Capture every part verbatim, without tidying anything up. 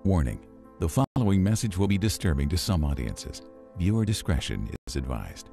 Warning: the following message will be disturbing to some audiences. Viewer discretion is advised.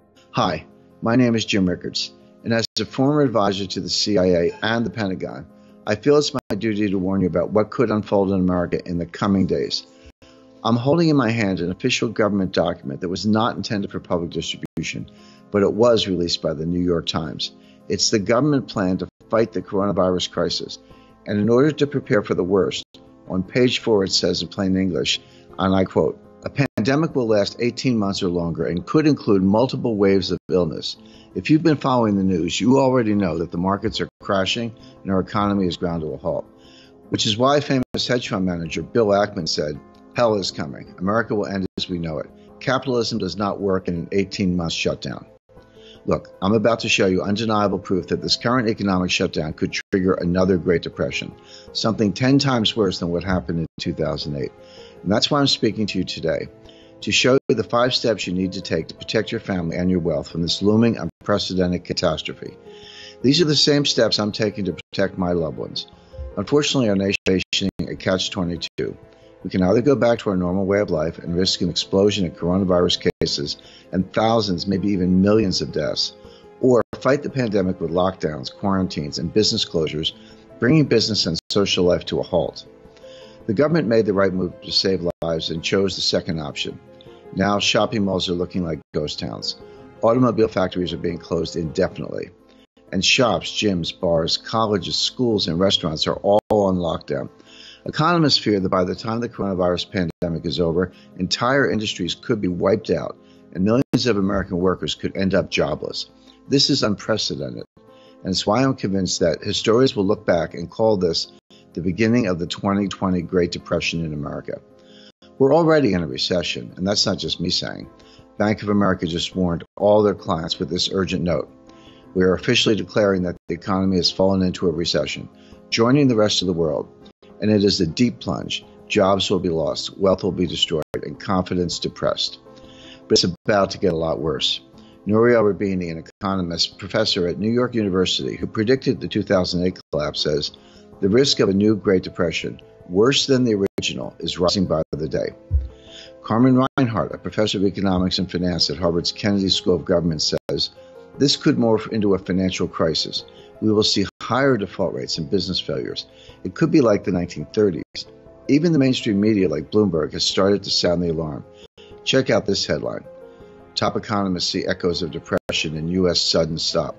Hi, my name is Jim Rickards, and as a former advisor to the C I A and the Pentagon, I feel it's my duty to warn you about what could unfold in America in the coming days. I'm holding in my hand an official government document that was not intended for public distribution, but it was released by the New York Times. It's the government plan to fight the coronavirus crisis, and in order to prepare for the worst, on page four it says in plain English, and I quote, "A pandemic will last eighteen months or longer and could include multiple waves of illness. If you've been following the news, you already know that the markets are crashing and our economy is ground to a halt, which is why famous hedge fund manager Bill Ackman said, 'Hell is coming. America will end as we know it. Capitalism does not work in an eighteen-month shutdown.'" Look, I'm about to show you undeniable proof that this current economic shutdown could trigger another Great Depression, something ten times worse than what happened in two thousand eight. And that's why I'm speaking to you today, to show you the five steps you need to take to protect your family and your wealth from this looming, unprecedented catastrophe. These are the same steps I'm taking to protect my loved ones. Unfortunately, our nation is facing a catch twenty-two. We can either go back to our normal way of life and risk an explosion in coronavirus cases and thousands, maybe even millions of deaths, or fight the pandemic with lockdowns, quarantines, and business closures, bringing business and social life to a halt. The government made the right move to save lives and chose the second option. Now shopping malls are looking like ghost towns. Automobile factories are being closed indefinitely. And shops, gyms, bars, colleges, schools, and restaurants are all on lockdown. Economists fear that by the time the coronavirus pandemic is over, entire industries could be wiped out and millions of American workers could end up jobless. This is unprecedented, and it's why I'm convinced that historians will look back and call this the beginning of the twenty twenty Great Depression in America. We're already in a recession, and that's not just me saying. Bank of America just warned all their clients with this urgent note. We are officially declaring that the economy has fallen into a recession, joining the rest of the world. And it is a deep plunge. Jobs will be lost, wealth will be destroyed, and confidence depressed. But it's about to get a lot worse. Nouriel Roubini, an economist, professor at New York University, who predicted the two thousand eight collapse, says, "The risk of a new Great Depression, worse than the original, is rising by the day." Carmen Reinhart, a professor of economics and finance at Harvard's Kennedy School of Government, says, "This could morph into a financial crisis. We will see higher default rates and business failures. It could be like the nineteen thirties. Even the mainstream media like Bloomberg has started to sound the alarm. Check out this headline. Top economists see echoes of depression in U S sudden stop."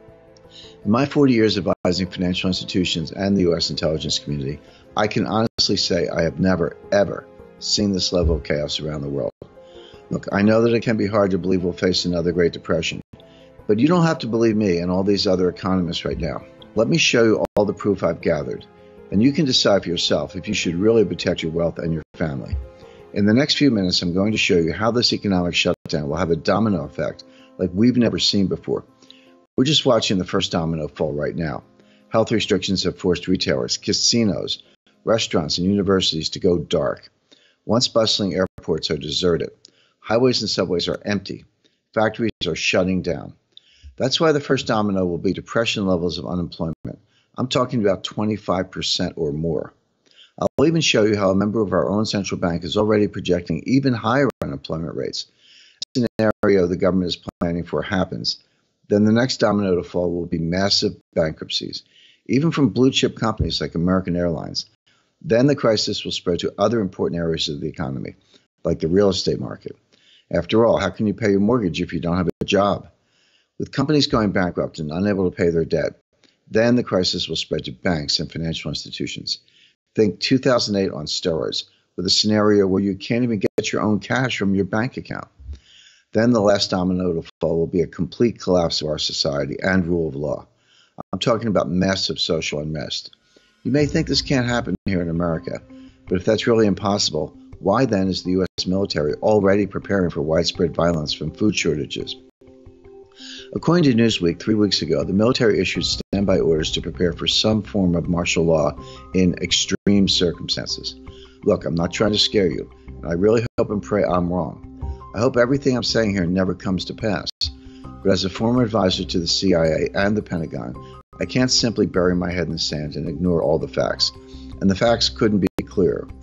In my forty years advising financial institutions and the U S intelligence community, I can honestly say I have never, ever seen this level of chaos around the world. Look, I know that it can be hard to believe we'll face another Great Depression, but you don't have to believe me and all these other economists right now. Let me show you all the proof I've gathered, and you can decide for yourself if you should really protect your wealth and your family. In the next few minutes, I'm going to show you how this economic shutdown will have a domino effect like we've never seen before. We're just watching the first domino fall right now. Health restrictions have forced retailers, casinos, restaurants, and universities to go dark. Once bustling airports are deserted. Highways and subways are empty. Factories are shutting down. That's why the first domino will be depression levels of unemployment. I'm talking about twenty-five percent or more. I'll even show you how a member of our own central bank is already projecting even higher unemployment rates. If the scenario the government is planning for happens, then the next domino to fall will be massive bankruptcies, even from blue chip companies like American Airlines. Then the crisis will spread to other important areas of the economy, like the real estate market. After all, how can you pay your mortgage if you don't have a job? With companies going bankrupt and unable to pay their debt, then the crisis will spread to banks and financial institutions. Think two thousand eight on steroids, with a scenario where you can't even get your own cash from your bank account. Then the last domino to fall will be a complete collapse of our society and rule of law. I'm talking about massive social unrest. You may think this can't happen here in America, but if that's really impossible, why then is the U S military already preparing for widespread violence from food shortages? According to Newsweek, three weeks ago, the military issued standby orders to prepare for some form of martial law in extreme circumstances. Look, I'm not trying to scare you, and I really hope and pray I'm wrong. I hope everything I'm saying here never comes to pass. But as a former advisor to the C I A and the Pentagon, I can't simply bury my head in the sand and ignore all the facts. And the facts couldn't be clearer.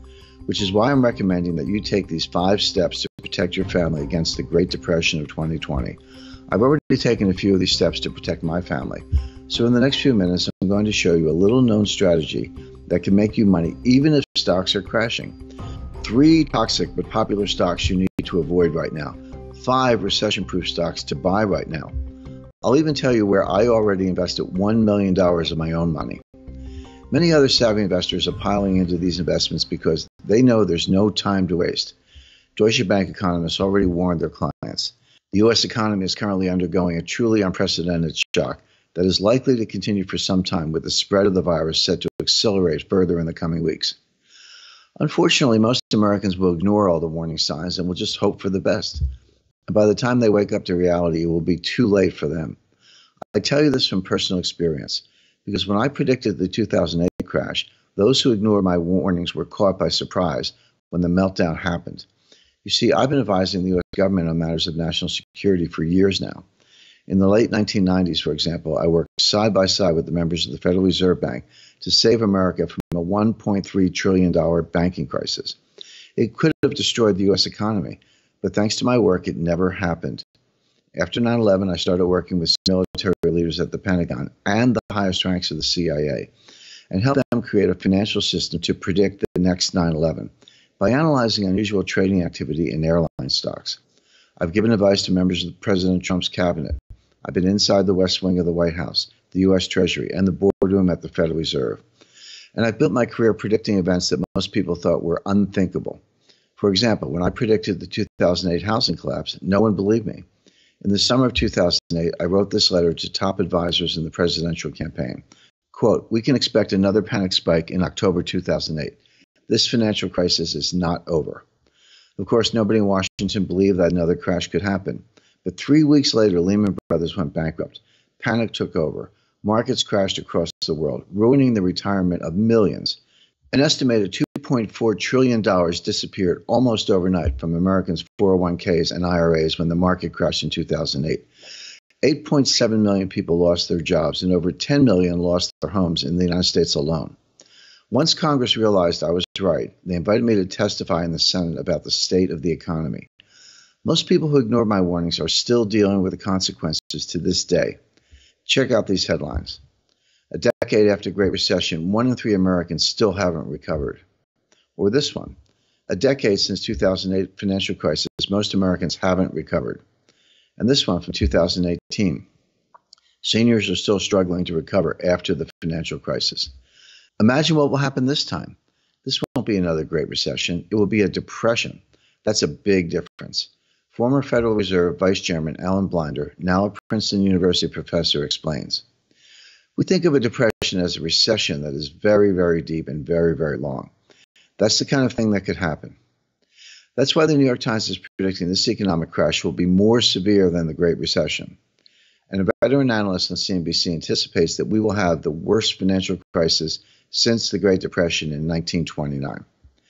which is why I'm recommending that you take these five steps to protect your family against the Great Depression of twenty twenty. I've already taken a few of these steps to protect my family. So in the next few minutes, I'm going to show you a little known strategy that can make you money even if stocks are crashing. Three toxic but popular stocks you need to avoid right now. Five recession-proof stocks to buy right now. I'll even tell you where I already invested one million dollars of my own money. Many other savvy investors are piling into these investments because they know there's no time to waste. Deutsche Bank economists already warned their clients. The U S economy is currently undergoing a truly unprecedented shock that is likely to continue for some time, with the spread of the virus set to accelerate further in the coming weeks. Unfortunately, most Americans will ignore all the warning signs and will just hope for the best. And by the time they wake up to reality, it will be too late for them. I tell you this from personal experience, because when I predicted the two thousand eight crash, those who ignored my warnings were caught by surprise when the meltdown happened. You see, I've been advising the U S government on matters of national security for years now. In the late nineteen nineties, for example, I worked side by side with the members of the Federal Reserve Bank to save America from a one point three trillion dollars banking crisis. It could have destroyed the U S economy, but thanks to my work, it never happened. After nine eleven, I started working with military leaders at the Pentagon and the highest ranks of the C I A and helped them create a financial system to predict the next nine eleven by analyzing unusual trading activity in airline stocks. I've given advice to members of President Trump's cabinet. I've been inside the West Wing of the White House, the U S Treasury, and the boardroom at the Federal Reserve. And I've built my career predicting events that most people thought were unthinkable. For example, when I predicted the two thousand eight housing collapse, no one believed me. In the summer of two thousand eight, I wrote this letter to top advisors in the presidential campaign. Quote, "We can expect another panic spike in October two thousand eight. This financial crisis is not over." Of course, nobody in Washington believed that another crash could happen. But three weeks later, Lehman Brothers went bankrupt. Panic took over. Markets crashed across the world, ruining the retirement of millions. An estimated two point four trillion dollars disappeared almost overnight from Americans' four oh one k's and I R As when the market crashed in two thousand eight. eight point seven million people lost their jobs, and over ten million lost their homes in the United States alone. Once Congress realized I was right, they invited me to testify in the Senate about the state of the economy. Most people who ignored my warnings are still dealing with the consequences to this day. Check out these headlines. A decade after the Great Recession, one in three Americans still haven't recovered. Or this one. A decade since two thousand eight financial crisis, most Americans haven't recovered. And this one from two thousand eighteen. Seniors are still struggling to recover after the financial crisis. Imagine what will happen this time. This won't be another Great Recession. It will be a depression. That's a big difference. Former Federal Reserve Vice Chairman Alan Blinder, now a Princeton University professor, explains. We think of a depression as a recession that is very, very deep and very, very long. That's the kind of thing that could happen. That's why the New York Times is predicting this economic crash will be more severe than the Great Recession. And a veteran analyst on C N B C anticipates that we will have the worst financial crisis since the Great Depression in nineteen twenty-nine.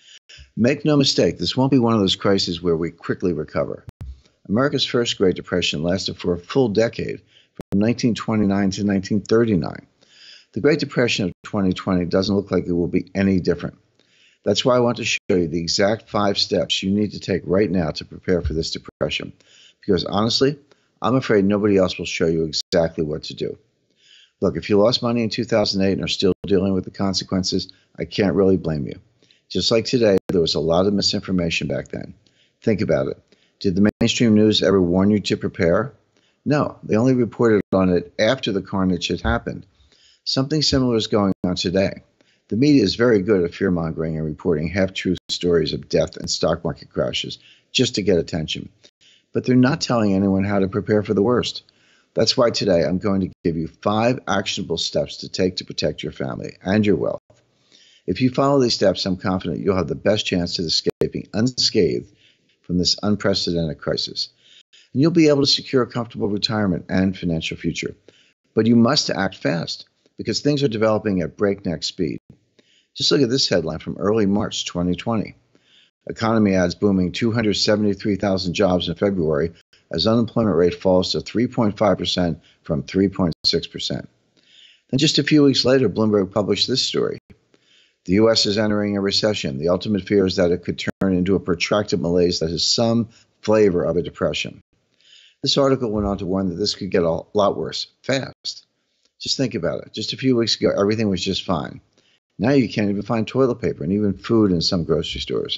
Make no mistake, this won't be one of those crises where we quickly recover. America's first Great Depression lasted for a full decade, from nineteen twenty-nine to nineteen thirty-nine. The Great Depression of twenty twenty doesn't look like it will be any different. That's why I want to show you the exact five steps you need to take right now to prepare for this depression. Because honestly, I'm afraid nobody else will show you exactly what to do. Look, if you lost money in two thousand eight and are still dealing with the consequences, I can't really blame you. Just like today, there was a lot of misinformation back then. Think about it. Did the mainstream news ever warn you to prepare? No, they only reported on it after the carnage had happened. Something similar is going on today. The media is very good at fear-mongering and reporting half-true stories of death and stock market crashes just to get attention. But they're not telling anyone how to prepare for the worst. That's why today I'm going to give you five actionable steps to take to protect your family and your wealth. If you follow these steps, I'm confident you'll have the best chance of escaping unscathed from this unprecedented crisis. And you'll be able to secure a comfortable retirement and financial future. But you must act fast, because things are developing at breakneck speed. Just look at this headline from early March twenty twenty. Economy adds booming two hundred seventy-three thousand jobs in February as unemployment rate falls to three point five percent from three point six percent. Then just a few weeks later, Bloomberg published this story. The U S is entering a recession. The ultimate fear is that it could turn into a protracted malaise that has some flavor of a depression. This article went on to warn that this could get a lot worse, fast. Just think about it. Just a few weeks ago, everything was just fine. Now you can't even find toilet paper and even food in some grocery stores.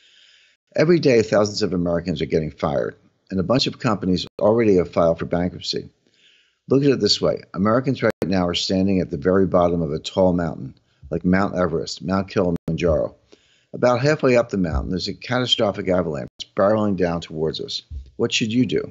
Every day, thousands of Americans are getting fired, and a bunch of companies already have filed for bankruptcy. Look at it this way. Americans right now are standing at the very bottom of a tall mountain, like Mount Everest, Mount Kilimanjaro. About halfway up the mountain, there's a catastrophic avalanche barreling down towards us. What should you do?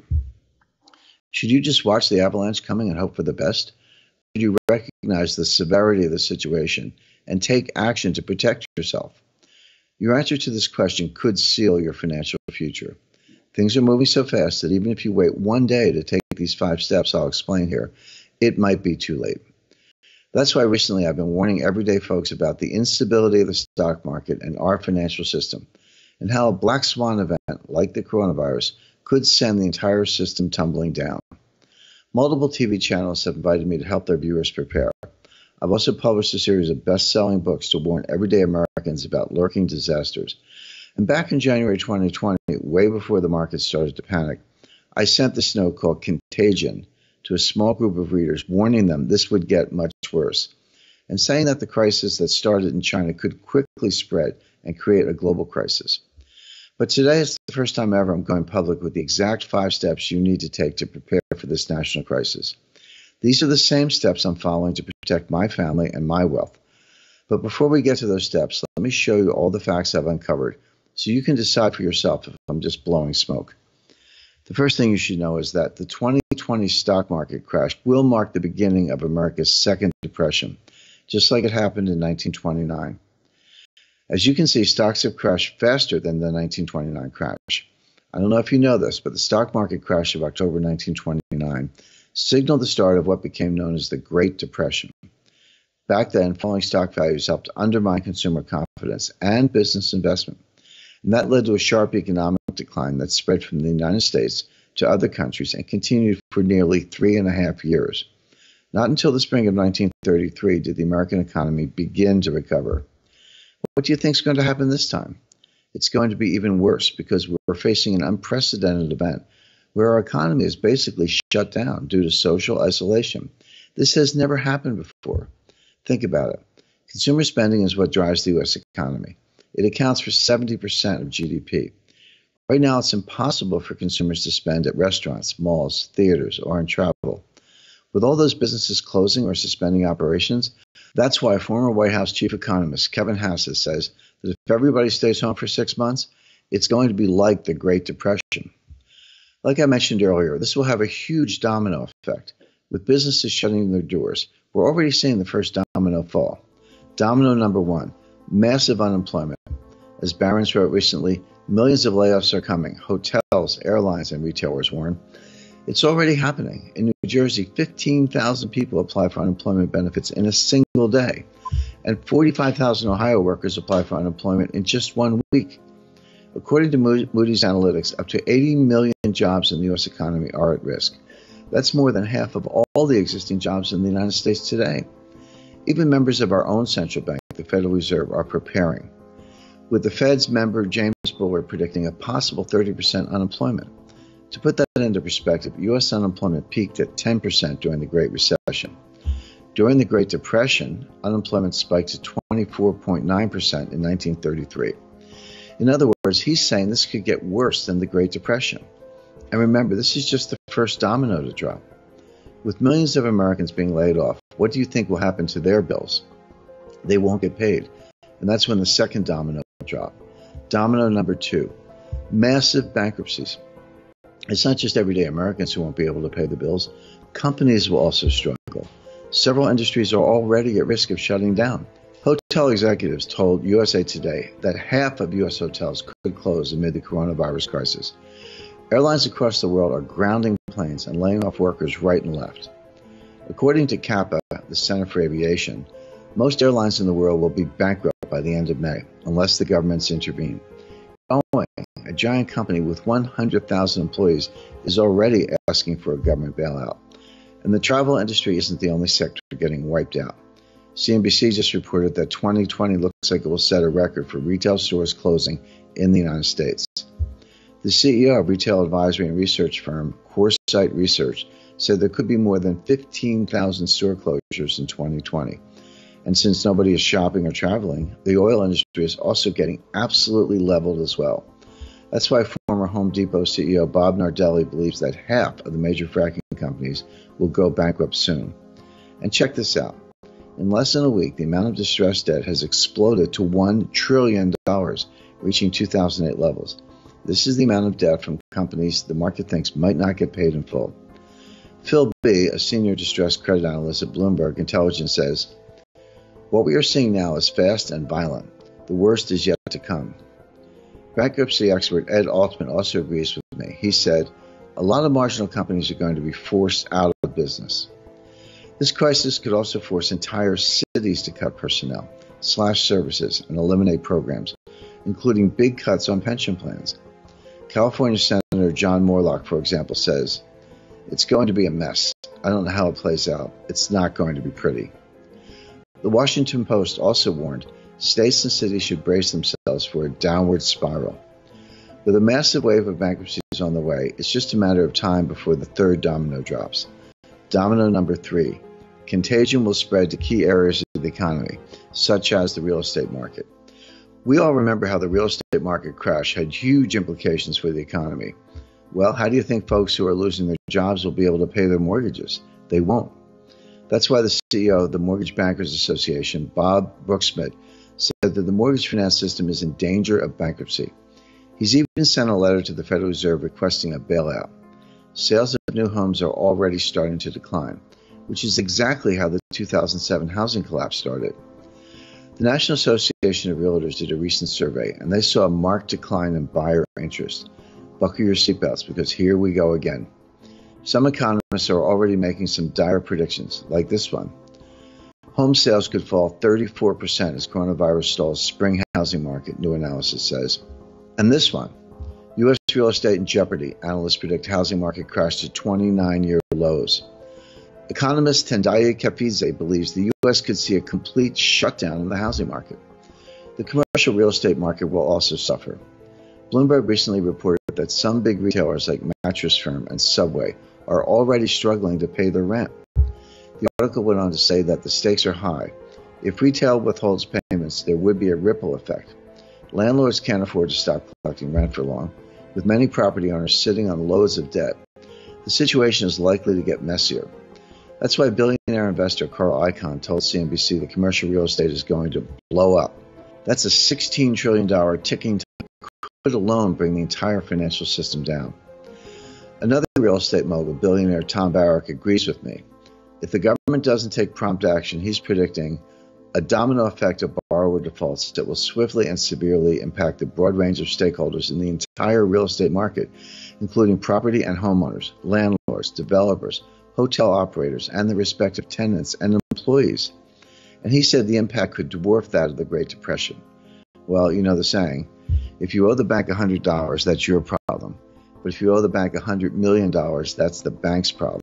Should you just watch the avalanche coming and hope for the best? Should you recognize the severity of the situation and take action to protect yourself? Your answer to this question could seal your financial future. Things are moving so fast that even if you wait one day to take these five steps I'll explain here, it might be too late. That's why recently I've been warning everyday folks about the instability of the stock market and our financial system, and how a black swan event like the coronavirus could send the entire system tumbling down. Multiple T V channels have invited me to help their viewers prepare. I've also published a series of best-selling books to warn everyday Americans about lurking disasters. And back in January twenty twenty, way before the market started to panic, I sent this note called Contagion to a small group of readers, warning them this would get much worse, and saying that the crisis that started in China could quickly spread and create a global crisis. But today is the first time ever I'm going public with the exact five steps you need to take to prepare for this national crisis. These are the same steps I'm following to protect my family and my wealth. But before we get to those steps, let me show you all the facts I've uncovered so you can decide for yourself if I'm just blowing smoke. The first thing you should know is that the twenty twenty stock market crash will mark the beginning of America's second depression, just like it happened in nineteen twenty-nine. As you can see, stocks have crashed faster than the nineteen twenty-nine crash. I don't know if you know this, but the stock market crash of October nineteen twenty-nine signaled the start of what became known as the Great Depression. Back then, falling stock values helped undermine consumer confidence and business investment, and that led to a sharp economic decline that spread from the United States to other countries and continued for nearly three and a half years. Not until the spring of nineteen thirty-three did the American economy begin to recover. What do you think is going to happen this time? It's going to be even worse because we're facing an unprecedented event where our economy is basically shut down due to social isolation. This has never happened before. Think about it. Consumer spending is what drives the U S economy. It accounts for seventy percent of G D P. Right now, it's impossible for consumers to spend at restaurants, malls, theaters, or on travel. With all those businesses closing or suspending operations, that's why former White House chief economist Kevin Hassett says that if everybody stays home for six months, it's going to be like the Great Depression. Like I mentioned earlier, this will have a huge domino effect. With businesses shutting their doors, we're already seeing the first domino fall. Domino number one, massive unemployment. As Barron's wrote recently, millions of layoffs are coming. Hotels, airlines, and retailers warn. It's already happening. In New Jersey, fifteen thousand people apply for unemployment benefits in a single day, and forty-five thousand Ohio workers apply for unemployment in just one week. According to Moody's Analytics, up to eighty million jobs in the U S economy are at risk. That's more than half of all the existing jobs in the United States today. Even members of our own central bank, the Federal Reserve, are preparing, with the Fed's member James Bullard predicting a possible thirty percent unemployment. To put that into perspective, U S unemployment peaked at ten percent during the Great Recession. During the Great Depression, unemployment spiked to twenty-four point nine percent in nineteen thirty-three. In other words, he's saying this could get worse than the Great Depression. And remember, this is just the first domino to drop. With millions of Americans being laid off, what do you think will happen to their bills? They won't get paid. And that's when the second domino will drop. Domino number two, massive bankruptcies. It's not just everyday Americans who won't be able to pay the bills. Companies will also struggle. Several industries are already at risk of shutting down. Hotel executives told U S A Today that half of U S hotels could close amid the coronavirus crisis. Airlines across the world are grounding planes and laying off workers right and left. According to CAPA, the Center for Aviation, most airlines in the world will be bankrupt by the end of May, unless the governments intervene. Boeing, a giant company with one hundred thousand employees, is already asking for a government bailout. And the travel industry isn't the only sector getting wiped out. C N B C just reported that twenty twenty looks like it will set a record for retail stores closing in the United States. The C E O of retail advisory and research firm CoreSite Research said there could be more than fifteen thousand store closures in twenty twenty. And since nobody is shopping or traveling, the oil industry is also getting absolutely leveled as well. That's why former Home Depot C E O Bob Nardelli believes that half of the major fracking companies will go bankrupt soon. And check this out. In less than a week, the amount of distressed debt has exploded to one trillion dollars, reaching two thousand eight levels. This is the amount of debt from companies the market thinks might not get paid in full. Phil B., a senior distressed credit analyst at Bloomberg Intelligence, says, "What we are seeing now is fast and violent. The worst is yet to come." Bankruptcy expert Ed Altman also agrees with me. He said, "A lot of marginal companies are going to be forced out of business." This crisis could also force entire cities to cut personnel, slash services, and eliminate programs, including big cuts on pension plans. California Senator John Moorlach, for example, says, "It's going to be a mess. I don't know how it plays out. It's not going to be pretty." The Washington Post also warned states and cities should brace themselves for a downward spiral. With a massive wave of bankruptcies on the way, it's just a matter of time before the third domino drops. Domino number three. Contagion will spread to key areas of the economy, such as the real estate market. We all remember how the real estate market crash had huge implications for the economy. Well, how do you think folks who are losing their jobs will be able to pay their mortgages? They won't. That's why the C E O of the Mortgage Bankers Association, Bob Brooksmith, said that the mortgage finance system is in danger of bankruptcy. He's even sent a letter to the Federal Reserve requesting a bailout. Sales of new homes are already starting to decline, which is exactly how the two thousand seven housing collapse started. The National Association of Realtors did a recent survey, and they saw a marked decline in buyer interest. Buckle your seatbelts, because here we go again. Some economists are already making some dire predictions, like this one. Home sales could fall thirty-four percent as coronavirus stalls spring housing market, new analysis says. And this one, U S real estate in jeopardy. Analysts predict housing market crash to twenty-nine-year lows. Economist Tendayi Kefidze believes the U S could see a complete shutdown in the housing market. The commercial real estate market will also suffer. Bloomberg recently reported that some big retailers like Mattress Firm and Subway are already struggling to pay their rent. The article went on to say that the stakes are high. If retail withholds payments, there would be a ripple effect. Landlords can't afford to stop collecting rent for long, with many property owners sitting on loads of debt. The situation is likely to get messier. That's why billionaire investor Carl Icahn told C N B C that commercial real estate is going to blow up. That's a sixteen trillion dollars ticking time could alone bring the entire financial system down. Another real estate mogul, billionaire Tom Barrack, agrees with me. If the government doesn't take prompt action, he's predicting a domino effect of borrower defaults that will swiftly and severely impact the broad range of stakeholders in the entire real estate market, including property and homeowners, landlords, developers, hotel operators, and the respective tenants and employees. And he said the impact could dwarf that of the Great Depression. Well, you know the saying, if you owe the bank one hundred dollars, that's your problem. But if you owe the bank one hundred million dollars, that's the bank's problem.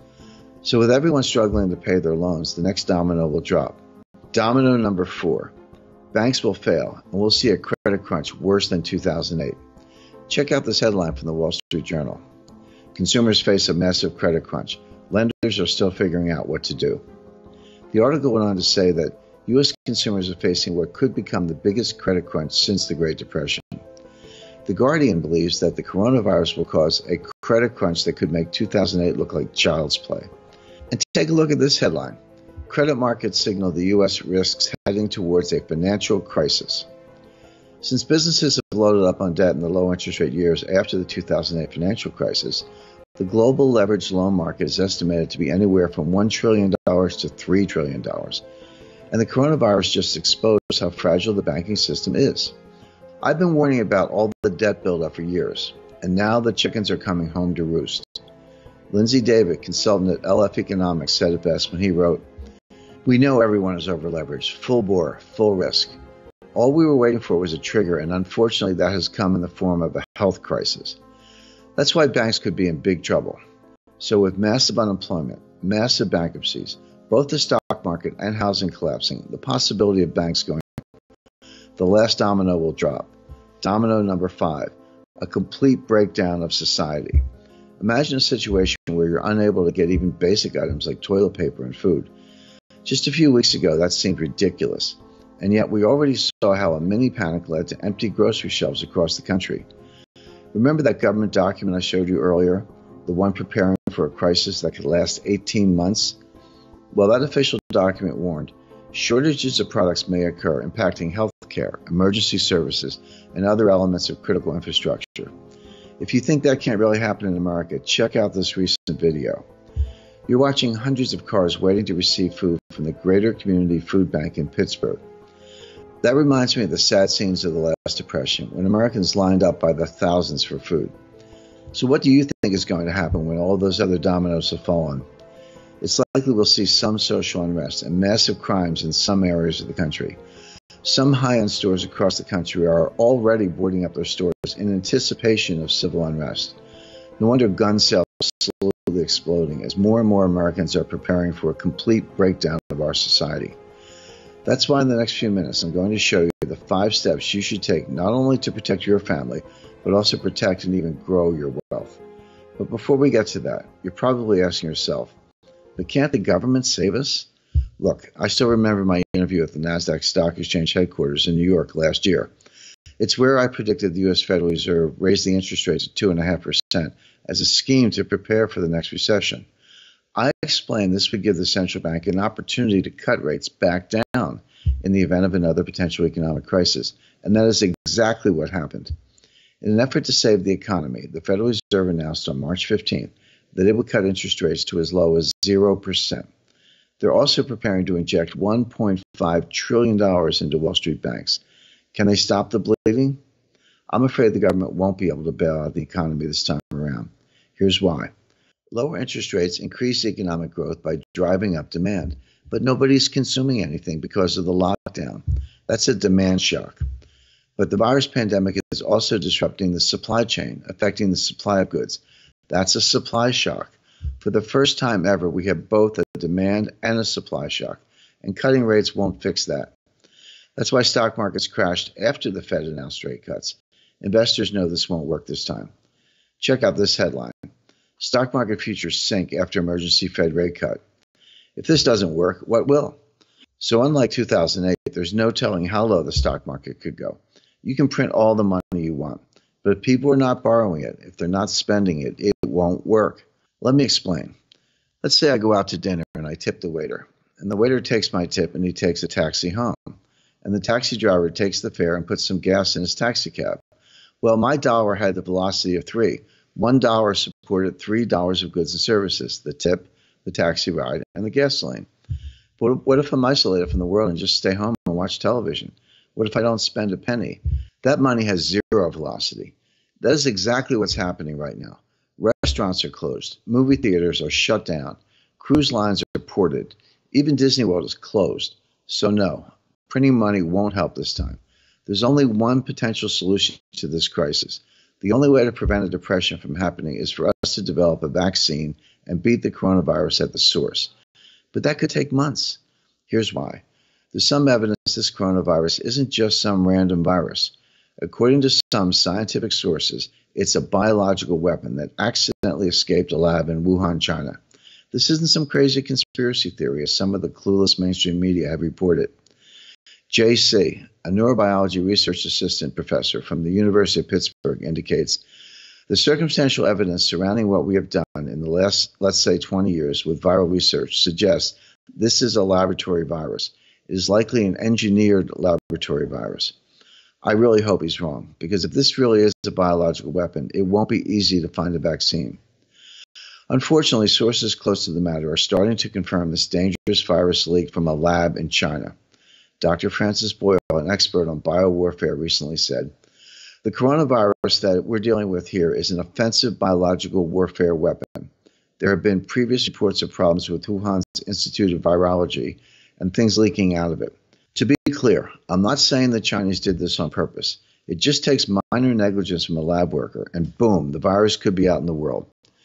So with everyone struggling to pay their loans, the next domino will drop. Domino number four. Banks will fail, and we'll see a credit crunch worse than two thousand eight. Check out this headline from the Wall Street Journal. Consumers face a massive credit crunch. Lenders are still figuring out what to do. The article went on to say that U S consumers are facing what could become the biggest credit crunch since the Great Depression. The Guardian believes that the coronavirus will cause a credit crunch that could make two thousand eight look like child's play. And take a look at this headline. Credit markets signal the U S risks heading towards a financial crisis. Since businesses have loaded up on debt in the low interest rate years after the two thousand eight financial crisis, the global leveraged loan market is estimated to be anywhere from one trillion dollars to three trillion dollars. And the coronavirus just exposed how fragile the banking system is. I've been warning about all the debt buildup for years, and now the chickens are coming home to roost. Lindsay David, consultant at L F Economics, said it best when he wrote, "We know everyone is over-leveraged, full bore, full risk. All we were waiting for was a trigger, and unfortunately that has come in the form of a health crisis. That's why banks could be in big trouble. So with massive unemployment, massive bankruptcies, Both the stock market and housing collapsing, the possibility of banks going, the last domino will drop. Domino number five, a complete breakdown of society. Imagine a situation where you're unable to get even basic items like toilet paper and food. Just a few weeks ago, that seemed ridiculous. And yet we already saw how a mini panic led to empty grocery shelves across the country. Remember that government document I showed you earlier, the one preparing for a crisis that could last eighteen months? Well, that official document warned shortages of products may occur, impacting healthcare, emergency services, and other elements of critical infrastructure. If you think that can't really happen in America, check out this recent video. You're watching hundreds of cars waiting to receive food from the Greater Community Food Bank in Pittsburgh. That reminds me of the sad scenes of the last Depression, when Americans lined up by the thousands for food. So what do you think is going to happen when all those other dominoes have fallen? It's likely we'll see some social unrest and massive crimes in some areas of the country. Some high-end stores across the country are already boarding up their stores in anticipation of civil unrest. No wonder gun sales are slowly exploding as more and more Americans are preparing for a complete breakdown of our society. That's why in the next few minutes I'm going to show you the five steps you should take not only to protect your family, but also protect and even grow your wealth. But before we get to that, you're probably asking yourself, but can't the government save us? Look, I still remember my interview at the NASDAQ Stock Exchange headquarters in New York last year. It's where I predicted the U S Federal Reserve raised the interest rates at two point five percent as a scheme to prepare for the next recession. I explained this would give the central bank an opportunity to cut rates back down in the event of another potential economic crisis, and that is exactly what happened. In an effort to save the economy, the Federal Reserve announced on March fifteenth that it would cut interest rates to as low as zero percent. They're also preparing to inject one point five trillion dollars into Wall Street banks. Can they stop the bleeding? I'm afraid the government won't be able to bail out the economy this time around. Here's why. Lower interest rates increase economic growth by driving up demand, but nobody's consuming anything because of the lockdown. That's a demand shock. But the virus pandemic is also disrupting the supply chain, affecting the supply of goods. That's a supply shock. For the first time ever, we have both a demand and a supply shock, and cutting rates won't fix that. That's why stock markets crashed after the Fed announced rate cuts. Investors know this won't work this time. Check out this headline. Stock market futures sink after emergency Fed rate cut. If this doesn't work, what will? So unlike two thousand eight, there's no telling how low the stock market could go. You can print all the money you want, but if people are not borrowing it, if they're not spending it, it won't work. Let me explain. Let's say I go out to dinner and I tip the waiter, and the waiter takes my tip and he takes a taxi home, and the taxi driver takes the fare and puts some gas in his taxi cab. Well, my dollar had the velocity of three. One dollar supported three dollars of goods and services, the tip, the taxi ride, and the gasoline. But what if I'm isolated from the world and just stay home and watch television? What if I don't spend a penny? That money has zero velocity. That is exactly what's happening right now. Restaurants are closed. Movie theaters are shut down. Cruise lines are ported. Even Disney World is closed. So no, printing money won't help this time. There's only one potential solution to this crisis. The only way to prevent a depression from happening is for us to develop a vaccine and beat the coronavirus at the source. But that could take months. Here's why. There's some evidence this coronavirus isn't just some random virus. According to some scientific sources, it's a biological weapon that accidentally escaped a lab in Wuhan, China. This isn't some crazy conspiracy theory, as some of the clueless mainstream media have reported. J C, a neurobiology research assistant professor from the University of Pittsburgh, indicates the circumstantial evidence surrounding what we have done in the last, let's say, twenty years with viral research suggests this is a laboratory virus. It is likely an engineered laboratory virus. I really hope he's wrong, because if this really is a biological weapon, it won't be easy to find a vaccine. Unfortunately, sources close to the matter are starting to confirm this dangerous virus leaked from a lab in China. Doctor Francis Boyle, an expert on biowarfare, recently said, the coronavirus that we're dealing with here is an offensive biological warfare weapon. There have been previous reports of problems with Wuhan's Institute of Virology and things leaking out of it. To be clear, I'm not saying the Chinese did this on purpose. It just takes minor negligence from a lab worker, and boom, the virus could be out in the world.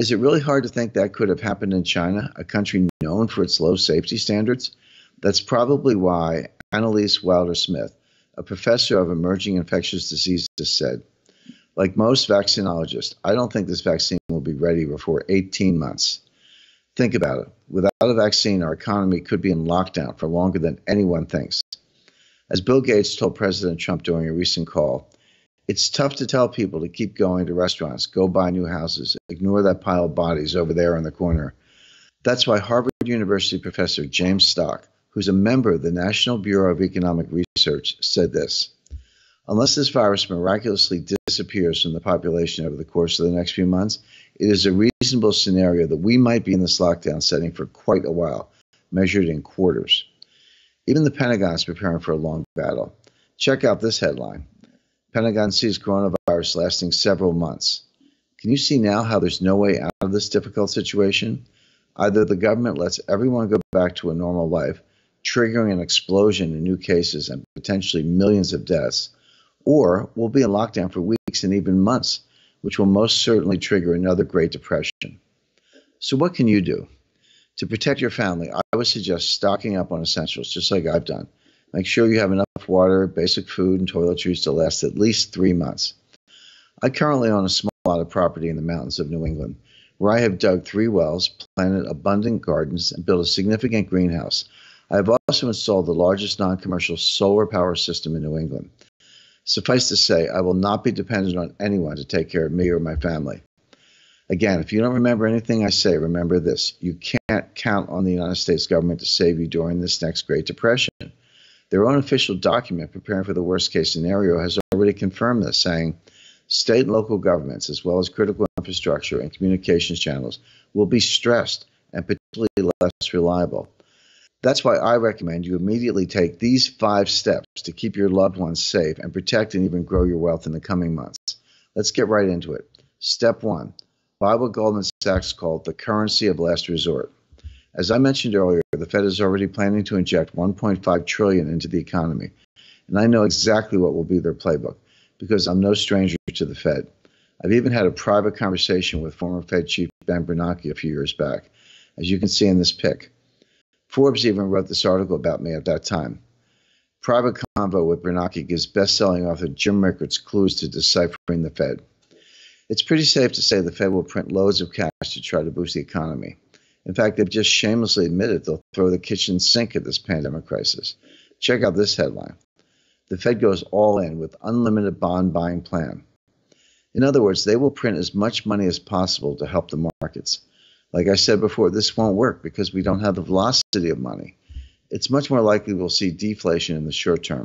Is it really hard to think that could have happened in China, a country known for its low safety standards? That's probably why Annalise Wilder-Smith, a professor of emerging infectious diseases, said, like most vaccinologists, I don't think this vaccine will be ready before eighteen months. Think about it. Without a vaccine, our economy could be in lockdown for longer than anyone thinks. As Bill Gates told President Trump during a recent call, it's tough to tell people to keep going to restaurants, go buy new houses, ignore that pile of bodies over there in the corner. That's why Harvard University professor James Stock, who's a member of the National Bureau of Economic Research, said this: unless this virus miraculously disappears from the population over the course of the next few months, it is a reasonable scenario that we might be in this lockdown setting for quite a while, measured in quarters. Even the Pentagon is preparing for a long battle. Check out this headline. Pentagon sees coronavirus lasting several months. Can you see now how there's no way out of this difficult situation? Either the government lets everyone go back to a normal life, triggering an explosion in new cases and potentially millions of deaths, or we'll be in lockdown for weeks and even months, which will most certainly trigger another Great Depression. So what can you do? To protect your family, I would suggest stocking up on essentials, just like I've done. Make sure you have enough water, basic food, and toiletries to last at least three months. I currently own a small lot of property in the mountains of New England, where I have dug three wells, planted abundant gardens, and built a significant greenhouse. I have also installed the largest non-commercial solar power system in New England. Suffice to say, I will not be dependent on anyone to take care of me or my family. Again, if you don't remember anything I say, remember this: you can't count on the United States government to save you during this next Great Depression. Their own official document preparing for the worst-case scenario has already confirmed this, saying state and local governments, as well as critical infrastructure and communications channels, will be stressed and potentially less reliable. That's why I recommend you immediately take these five steps to keep your loved ones safe and protect and even grow your wealth in the coming months. Let's get right into it. Step one, buy what Goldman Sachs called the currency of last resort. As I mentioned earlier, the Fed is already planning to inject one point five trillion dollars into the economy, and I know exactly what will be their playbook because I'm no stranger to the Fed. I've even had a private conversation with former Fed Chief Ben Bernanke a few years back, as you can see in this pic. Forbes even wrote this article about me at that time. Private Convo with Bernanke gives best-selling author Jim Rickards clues to deciphering the Fed. It's pretty safe to say the Fed will print loads of cash to try to boost the economy. In fact, they've just shamelessly admitted they'll throw the kitchen sink at this pandemic crisis. Check out this headline. The Fed goes all in with unlimited bond buying plan. In other words, they will print as much money as possible to help the markets. Like I said before, this won't work because we don't have the velocity of money. It's much more likely we'll see deflation in the short term.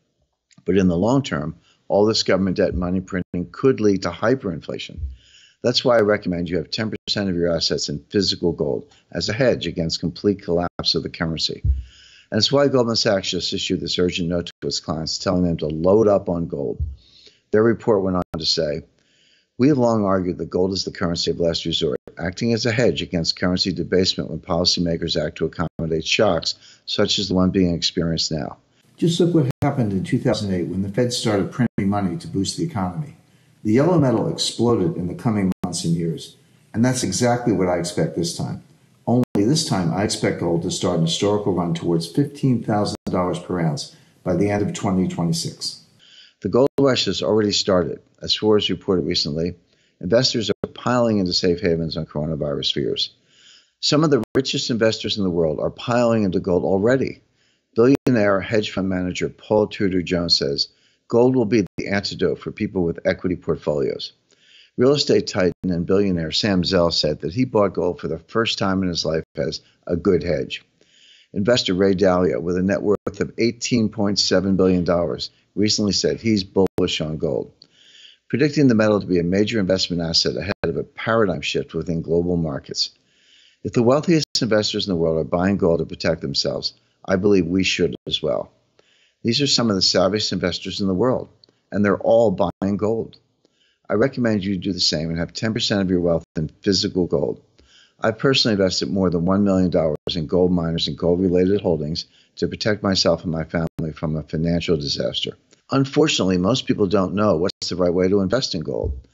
But in the long term, all this government debt and money printing could lead to hyperinflation. That's why I recommend you have ten percent of your assets in physical gold as a hedge against complete collapse of the currency. And it's why Goldman Sachs just issued this urgent note to its clients telling them to load up on gold. Their report went on to say, we have long argued that gold is the currency of last resort, acting as a hedge against currency debasement when policymakers act to accommodate shocks, such as the one being experienced now. Just look what happened in two thousand eight when the Fed started printing money to boost the economy. The yellow metal exploded in the coming months and years, and that's exactly what I expect this time. Only this time I expect gold to start an historical run towards fifteen thousand dollars per ounce by the end of twenty twenty-six. The gold rush has already started. As Forbes reported recently, investors are piling into safe havens on coronavirus fears. Some of the richest investors in the world are piling into gold already. Billionaire hedge fund manager Paul Tudor Jones says, gold will be the antidote for people with equity portfolios. Real estate titan and billionaire Sam Zell said that he bought gold for the first time in his life as a good hedge. Investor Ray Dalio, with a net worth of eighteen point seven billion dollars, recently said he's bullish on gold, predicting the metal to be a major investment asset ahead of a paradigm shift within global markets. If the wealthiest investors in the world are buying gold to protect themselves, I believe we should as well. These are some of the savviest investors in the world, and they're all buying gold. I recommend you do the same and have ten percent of your wealth in physical gold. I personally invested more than one million dollars in gold miners and gold-related holdings to protect myself and my family from a financial disaster. Unfortunately, most people don't know what's the right way to invest in gold.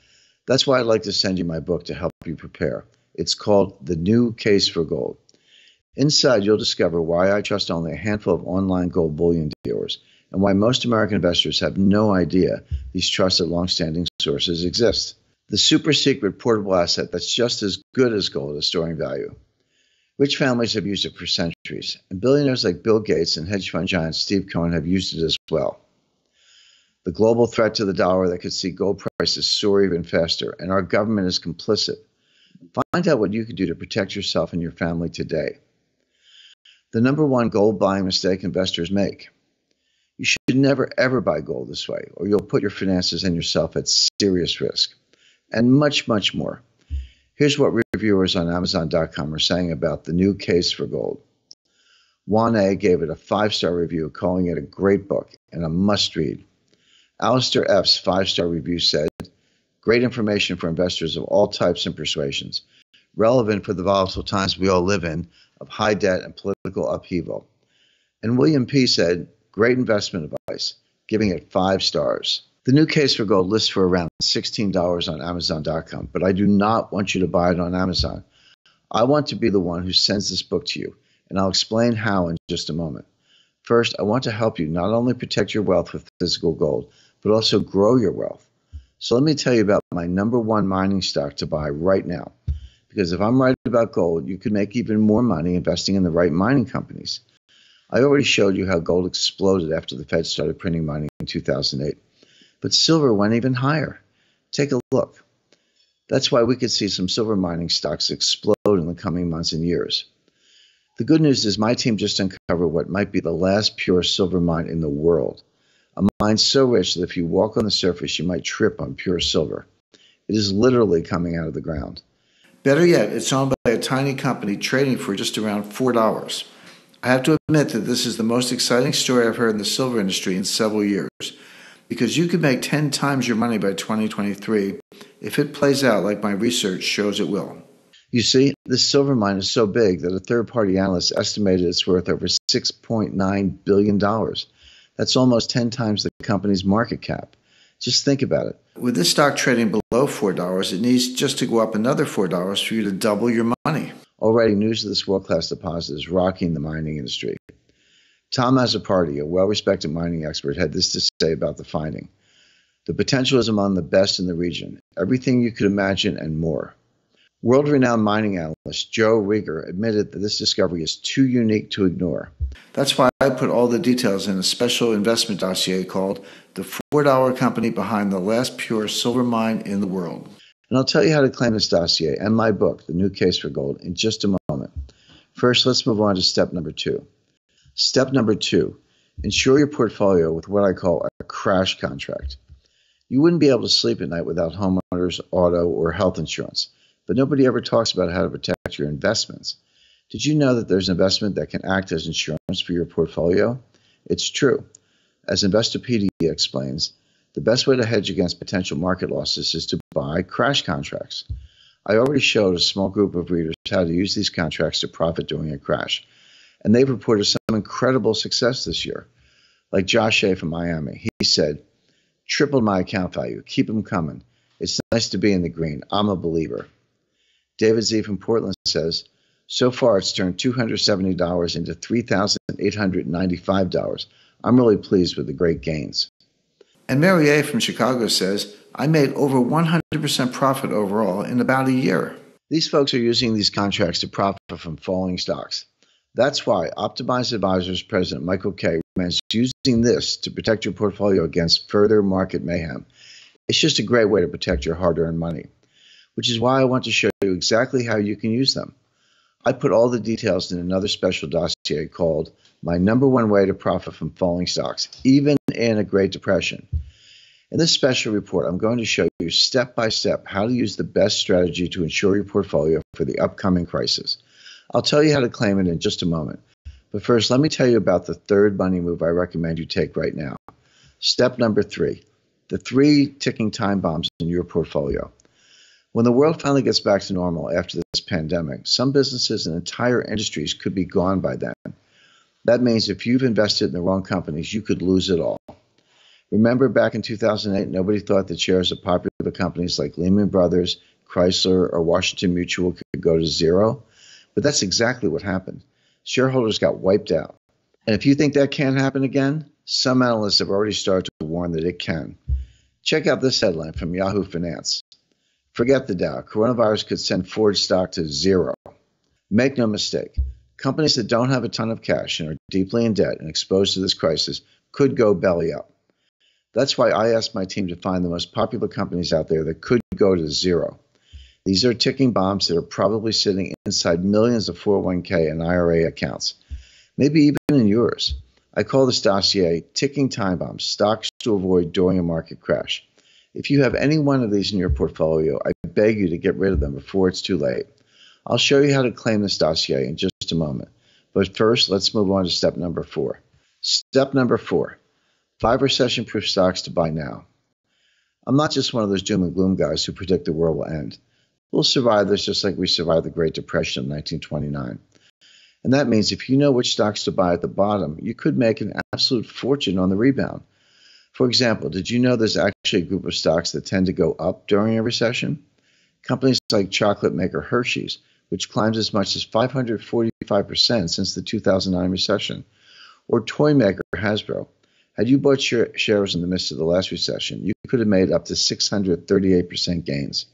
That's why I'd like to send you my book to help you prepare. It's called The New Case for Gold. Inside, you'll discover why I trust only a handful of online gold bullion dealers and why most American investors have no idea these trusted, long-standing sources exist. The super secret portable asset that's just as good as gold at storing value. Rich families have used it for centuries, and billionaires like Bill Gates and hedge fund giant Steve Cohen have used it as well. The global threat to the dollar that could see gold prices soar even faster, and our government is complicit. Find out what you can do to protect yourself and your family today. The number one gold buying mistake investors make. You should never ever buy gold this way, or you'll put your finances and yourself at serious risk. And much, much more. Here's what reviewers on Amazon dot com are saying about The New Case for Gold. Juan A. gave it a five-star review, calling it a great book and a must-read. Alistair F.'s five-star review said, great information for investors of all types and persuasions, relevant for the volatile times we all live in of high debt and political upheaval. And William P. said, great investment advice, giving it five stars. The New Case for Gold lists for around sixteen dollars on Amazon dot com, but I do not want you to buy it on Amazon. I want to be the one who sends this book to you, and I'll explain how in just a moment. First, I want to help you not only protect your wealth with physical gold, but also grow your wealth. So let me tell you about my number one mining stock to buy right now. Because if I'm right about gold, you could make even more money investing in the right mining companies. I already showed you how gold exploded after the Fed started printing money in two thousand eight. But silver went even higher. Take a look. That's why we could see some silver mining stocks explode in the coming months and years. The good news is my team just uncovered what might be the last pure silver mine in the world. A mine so rich that if you walk on the surface, you might trip on pure silver. It is literally coming out of the ground. Better yet, it's owned by a tiny company trading for just around four dollars. I have to admit that this is the most exciting story I've heard in the silver industry in several years, because you could make ten times your money by twenty twenty-three if it plays out like my research shows it will. You see, this silver mine is so big that a third-party analyst estimated it's worth over six point nine billion dollars. That's almost ten times the company's market cap. Just think about it. With this stock trading below four dollars, it needs just to go up another four dollars for you to double your money. Already, news of this world-class deposit is rocking the mining industry. Tom Azzopardi, a well-respected mining expert, had this to say about the finding. The potential is among the best in the region. Everything you could imagine and more. World-renowned mining analyst Joe Rieger admitted that this discovery is too unique to ignore. That's why I put all the details in a special investment dossier called The four dollar Company Behind the Last Pure Silver Mine in the World. And I'll tell you how to claim this dossier and my book, The New Case for Gold, in just a moment. First, let's move on to step number two. Step number two, insure your portfolio with what I call a crash contract. You wouldn't be able to sleep at night without homeowners, auto, or health insurance, but nobody ever talks about how to protect your investments. Did you know that there's an investment that can act as insurance for your portfolio? It's true. As Investopedia explains, the best way to hedge against potential market losses is to buy crash contracts. I already showed a small group of readers how to use these contracts to profit during a crash, and they've reported some incredible success this year. Like Josh Shea from Miami, he said, tripled my account value, keep them coming. It's nice to be in the green. I'm a believer. David Z from Portland says, so far it's turned two hundred seventy dollars into three thousand eight hundred ninety-five dollars. I'm really pleased with the great gains. And Mary A. from Chicago says, I made over one hundred percent profit overall in about a year. These folks are using these contracts to profit from falling stocks. That's why Optimize Advisors President Michael Kay recommends using this to protect your portfolio against further market mayhem. It's just a great way to protect your hard-earned money, which is why I want to show you exactly how you can use them. I put all the details in another special dossier called My Number One Way to Profit from Falling Stocks, Even in a Great Depression. In this special report, I'm going to show you step by step how to use the best strategy to insure your portfolio for the upcoming crisis. I'll tell you how to claim it in just a moment. But first, let me tell you about the third money move I recommend you take right now. Step number three, the three ticking time bombs in your portfolio. When the world finally gets back to normal after this pandemic, some businesses and entire industries could be gone by then. That means if you've invested in the wrong companies, you could lose it all. Remember back in two thousand eight, nobody thought that shares of popular companies like Lehman Brothers, Chrysler, or Washington Mutual could go to zero? But that's exactly what happened. Shareholders got wiped out. And if you think that can't happen again, some analysts have already started to warn that it can. Check out this headline from Yahoo Finance. Forget the Dow. Coronavirus could send Ford stock to zero. Make no mistake, companies that don't have a ton of cash and are deeply in debt and exposed to this crisis could go belly up. That's why I asked my team to find the most popular companies out there that could go to zero. These are ticking bombs that are probably sitting inside millions of four oh one k and I R A accounts, maybe even in yours. I call this dossier Ticking Time Bombs, Stocks to Avoid During a Market Crash. If you have any one of these in your portfolio, I beg you to get rid of them before it's too late. I'll show you how to claim this dossier in just a moment. But first, let's move on to step number four. Step number four, five recession-proof stocks to buy now. I'm not just one of those doom and gloom guys who predict the world will end. We'll survive this just like we survived the Great Depression of nineteen twenty-nine. And that means if you know which stocks to buy at the bottom, you could make an absolute fortune on the rebound. For example, did you know there's actually a group of stocks that tend to go up during a recession? Companies like chocolate maker Hershey's, which climbed as much as five hundred forty-five percent since the two thousand nine recession, or toy maker Hasbro. Had you bought shares in the midst of the last recession, you could have made up to six hundred thirty-eight percent gains.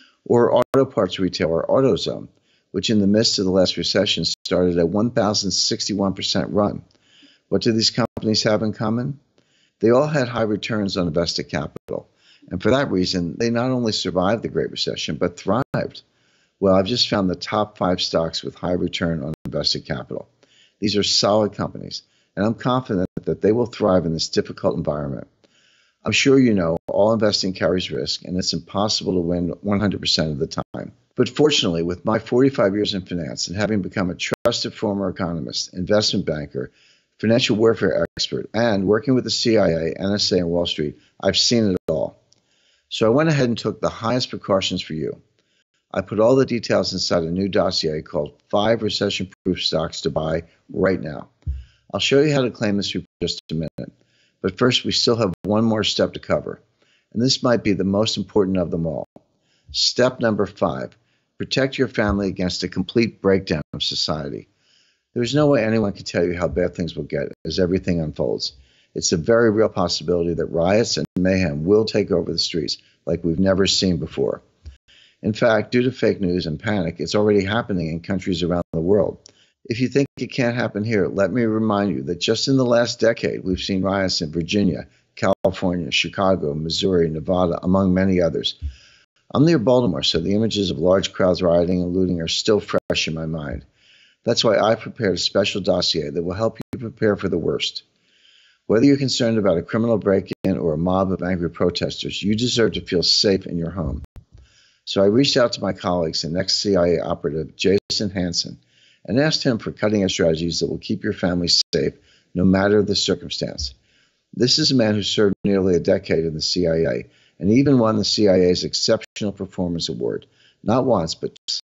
Or auto parts retailer AutoZone, which in the midst of the last recession started a one thousand sixty-one percent run. What do these companies have in common? They all had high returns on invested capital, and for that reason, they not only survived the Great Recession, but thrived. Well, I've just found the top five stocks with high return on invested capital. These are solid companies, and I'm confident that they will thrive in this difficult environment. I'm sure you know all investing carries risk, and it's impossible to win one hundred percent of the time. But fortunately, with my forty-five years in finance and having become a trusted former economist, investment banker, financial warfare expert, and working with the C I A, N S A, and Wall Street, I've seen it all. So I went ahead and took the highest precautions for you. I put all the details inside a new dossier called Five Recession-Proof Stocks to Buy Right Now. I'll show you how to claim this for just a minute. But first, we still have one more step to cover, and this might be the most important of them all. Step number five, protect your family against a complete breakdown of society. There's no way anyone can tell you how bad things will get as everything unfolds. It's a very real possibility that riots and mayhem will take over the streets like we've never seen before. In fact, due to fake news and panic, it's already happening in countries around the world. If you think it can't happen here, let me remind you that just in the last decade, we've seen riots in Virginia, California, Chicago, Missouri, Nevada, among many others. I'm near Baltimore, so the images of large crowds rioting and looting are still fresh in my mind. That's why I prepared a special dossier that will help you prepare for the worst. Whether you're concerned about a criminal break-in or a mob of angry protesters, you deserve to feel safe in your home. So I reached out to my colleagues and ex-C I A operative Jason Hansen and asked him for cutting-edge strategies that will keep your family safe no matter the circumstance. This is a man who served nearly a decade in the C I A and even won the C I A's Exceptional Performance Award, not once, but twice.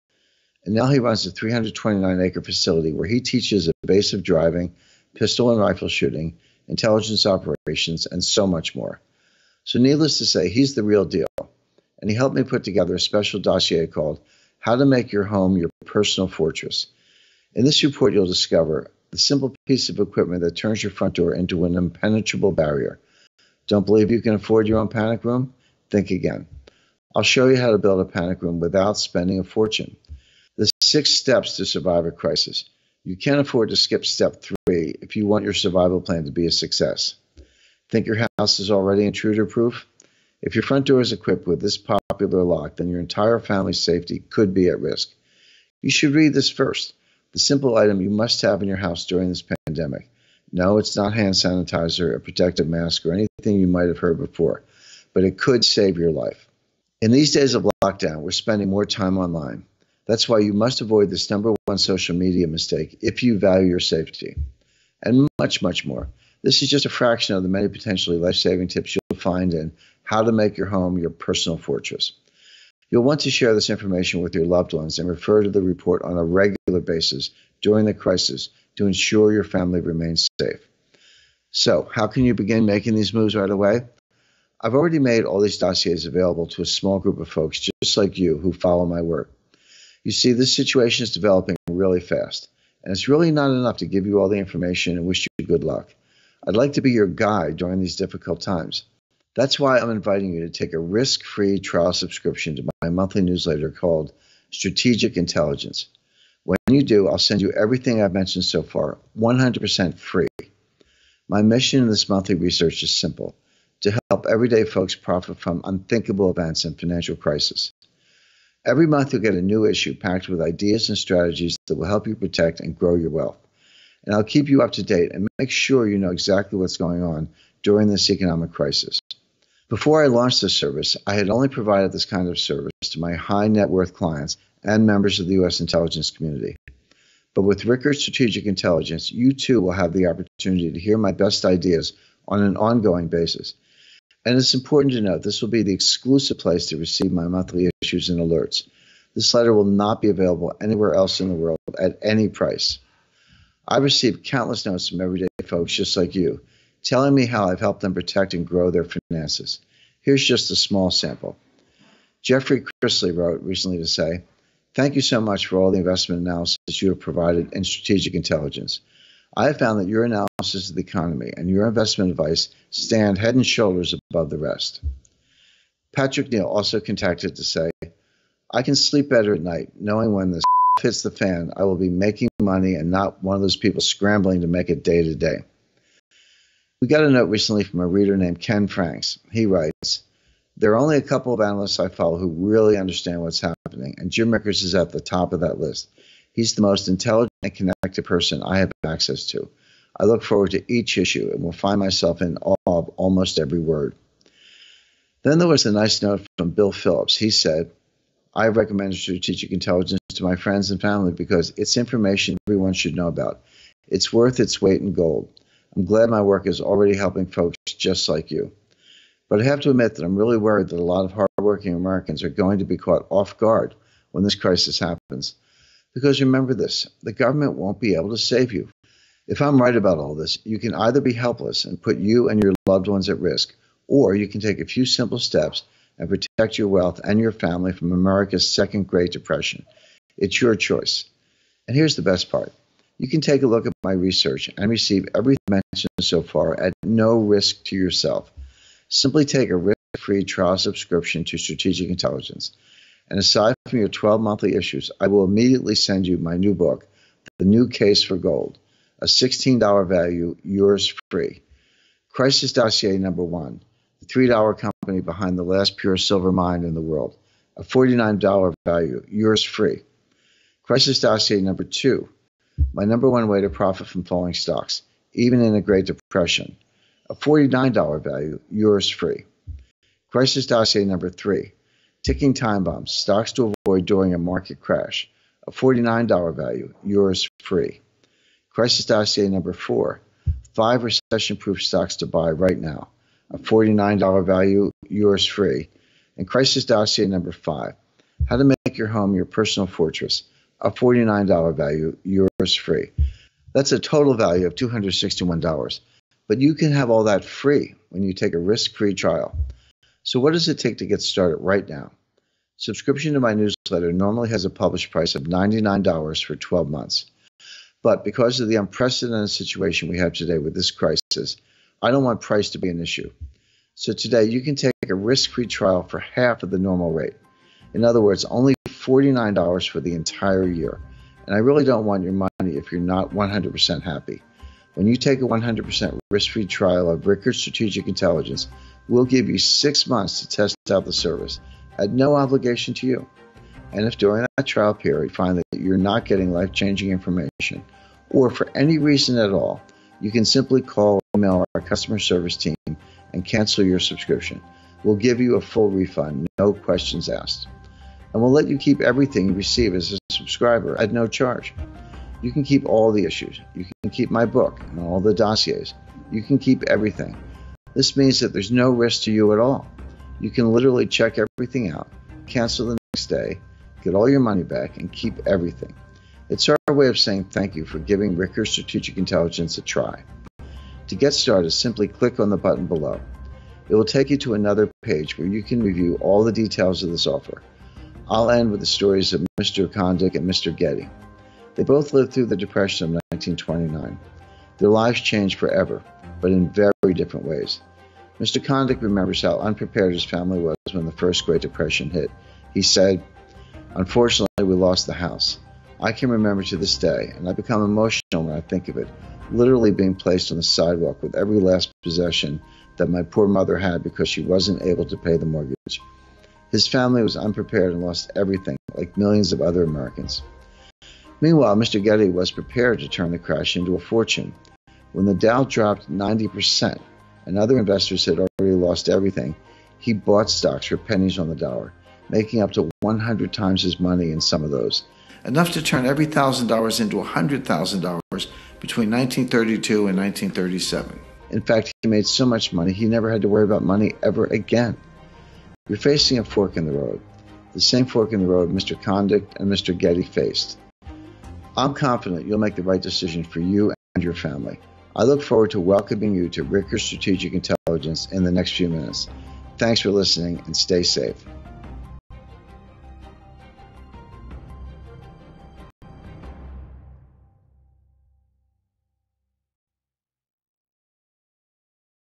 And now he runs a three hundred twenty-nine acre facility where he teaches evasive driving, pistol and rifle shooting, intelligence operations, and so much more. So needless to say, he's the real deal. And he helped me put together a special dossier called How to Make Your Home Your Personal Fortress. In this report, you'll discover the simple piece of equipment that turns your front door into an impenetrable barrier. Don't believe you can afford your own panic room? Think again. I'll show you how to build a panic room without spending a fortune. The six steps to survive a crisis. You can't afford to skip step three if you want your survival plan to be a success. Think your house is already intruder-proof? If your front door is equipped with this popular lock, then your entire family's safety could be at risk. You should read this first, the simple item you must have in your house during this pandemic. No, it's not hand sanitizer, a protective mask, or anything you might have heard before, but it could save your life. In these days of lockdown, we're spending more time online. That's why you must avoid this number one social media mistake if you value your safety. And much, much more. This is just a fraction of the many potentially life-saving tips you'll find in How to Make Your Home Your Personal Fortress. You'll want to share this information with your loved ones and refer to the report on a regular basis during the crisis to ensure your family remains safe. So, how can you begin making these moves right away? I've already made all these dossiers available to a small group of folks just like you who follow my work. You see, this situation is developing really fast, and it's really not enough to give you all the information and wish you good luck. I'd like to be your guide during these difficult times. That's why I'm inviting you to take a risk-free trial subscription to my monthly newsletter called Strategic Intelligence. When you do, I'll send you everything I've mentioned so far, one hundred percent free. My mission in this monthly research is simple: to help everyday folks profit from unthinkable events and financial crisis. Every month you'll get a new issue packed with ideas and strategies that will help you protect and grow your wealth. And I'll keep you up to date and make sure you know exactly what's going on during this economic crisis. Before I launched this service, I had only provided this kind of service to my high net worth clients and members of the U S intelligence community. But with Rickard Strategic Intelligence, you too will have the opportunity to hear my best ideas on an ongoing basis. And it's important to note this will be the exclusive place to receive my monthly issues and alerts. This letter will not be available anywhere else in the world at any price. I've received countless notes from everyday folks just like you, telling me how I've helped them protect and grow their finances. Here's just a small sample. Jeffrey Chrisley wrote recently to say, "Thank you so much for all the investment analysis you have provided in Strategic Intelligence. I have found that your analysis of the economy and your investment advice stand head and shoulders above the rest." Patrick Neal also contacted to say, "I can sleep better at night knowing when this hits the fan, I will be making money and not one of those people scrambling to make it day to day." We got a note recently from a reader named Ken Franks. He writes, "There are only a couple of analysts I follow who really understand what's happening, and Jim Rickards is at the top of that list. He's the most intelligent and connected person I have access to. I look forward to each issue and will find myself in awe of almost every word." Then there was a nice note from Bill Phillips. He said, "I have recommended Strategic Intelligence to my friends and family because it's information everyone should know about. It's worth its weight in gold. I'm glad my work is already helping folks just like you. But I have to admit that I'm really worried that a lot of hardworking Americans are going to be caught off guard when this crisis happens. Because remember this, the government won't be able to save you. If I'm right about all this, you can either be helpless and put you and your loved ones at risk, or you can take a few simple steps and protect your wealth and your family from America's second Great Depression. It's your choice. And here's the best part. You can take a look at my research and receive everything mentioned so far at no risk to yourself. Simply take a risk-free trial subscription to Strategic Intelligence. And aside from your twelve monthly issues, I will immediately send you my new book, The New Case for Gold, a sixteen dollars value, yours free. Crisis Dossier Number One, the three dollar company behind the last pure silver mine in the world, a forty-nine dollars value, yours free. Crisis Dossier Number Two, my number one way to profit from falling stocks, even in a Great Depression, a forty-nine dollars value, yours free. Crisis Dossier Number Three, Ticking Time Bombs, Stocks to Avoid During a Market Crash, a forty-nine dollars value, yours free. Crisis Dossier Number Four, Five Recession-Proof Stocks to Buy Right Now, a forty-nine dollars value, yours free. And Crisis Dossier Number Five, How to Make Your Home Your Personal Fortress, a forty-nine dollars value, yours free. That's a total value of two hundred sixty-one dollars. But you can have all that free when you take a risk-free trial. So what does it take to get started right now? Subscription to my newsletter normally has a published price of ninety-nine dollars for twelve months. But because of the unprecedented situation we have today with this crisis, I don't want price to be an issue. So today you can take a risk-free trial for half of the normal rate. In other words, only forty-nine dollars for the entire year. And I really don't want your money if you're not one hundred percent happy. When you take a one hundred percent risk-free trial of Rickard Strategic Intelligence, we'll give you six months to test out the service at no obligation to you. And if during that trial period you find that you're not getting life-changing information, or for any reason at all, you can simply call or email our customer service team and cancel your subscription. We'll give you a full refund, no questions asked. And we'll let you keep everything you receive as a subscriber at no charge. You can keep all the issues. You can keep my book and all the dossiers. You can keep everything. This means that there's no risk to you at all. You can literally check everything out, cancel the next day, get all your money back, and keep everything. It's our way of saying thank you for giving Rickard Strategic Intelligence a try. To get started, simply click on the button below. It will take you to another page where you can review all the details of this offer. I'll end with the stories of Mister Kondik and Mister Getty. They both lived through the Depression of nineteen twenty-nine. Their lives changed forever, but in very different ways. Mister Kondik remembers how unprepared his family was when the first Great Depression hit. He said, "Unfortunately, we lost the house. I can remember to this day, and I become emotional when I think of it, literally being placed on the sidewalk with every last possession that my poor mother had because she wasn't able to pay the mortgage." His family was unprepared and lost everything, like millions of other Americans. Meanwhile, Mister Getty was prepared to turn the crash into a fortune. When the Dow dropped ninety percent and other investors had already lost everything, he bought stocks for pennies on the dollar, making up to one hundred times his money in some of those, enough to turn every one thousand dollars into one hundred thousand dollars between nineteen thirty-two and nineteen thirty-seven. In fact, he made so much money he never had to worry about money ever again. You're facing a fork in the road, the same fork in the road Mister Kondik and Mister Getty faced. I'm confident you'll make the right decision for you and your family. I look forward to welcoming you to Rickards Strategic Intelligence in the next few minutes. Thanks for listening and stay safe.